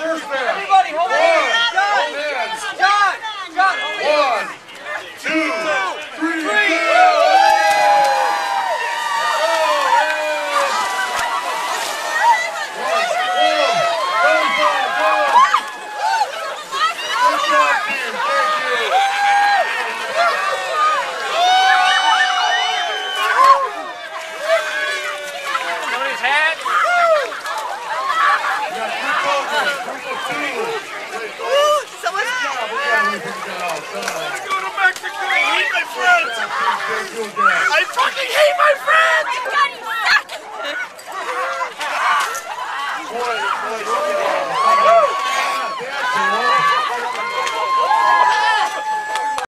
first man. Everybody, hold on. John, hold on. 1, 2, 3, go! Tony's hat. Group of 2.